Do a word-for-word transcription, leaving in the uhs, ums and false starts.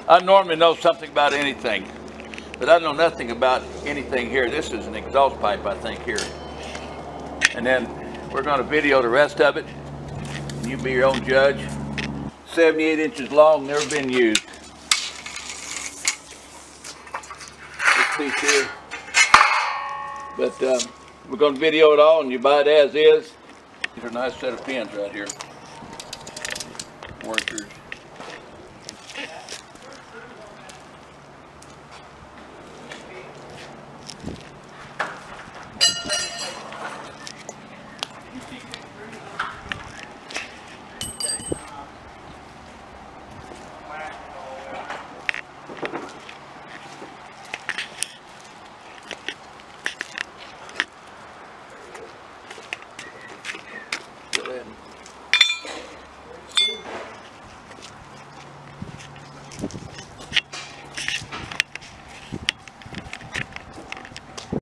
I normally know something about anything, but I know nothing about anything here. This is an exhaust pipe, I think, here. And then we're going to video the rest of it. You be your own judge. seventy-eight inches long, never been used. This piece here. But um, we're going to video it all, and you buy it as is. These are a nice set of pins right here. Workers. Go ahead.